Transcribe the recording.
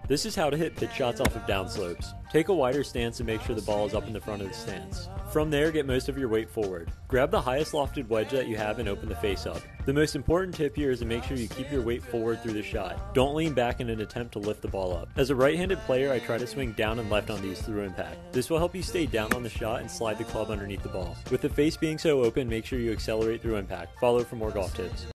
This is how to hit pitch shots off of downslopes. Take a wider stance and make sure the ball is up in the front of the stance. From there, get most of your weight forward. Grab the highest lofted wedge that you have and open the face up. The most important tip here is to make sure you keep your weight forward through the shot. Don't lean back in an attempt to lift the ball up. As a right-handed player, I try to swing down and left on these through impact. This will help you stay down on the shot and slide the club underneath the ball. With the face being so open, make sure you accelerate through impact. Follow for more golf tips.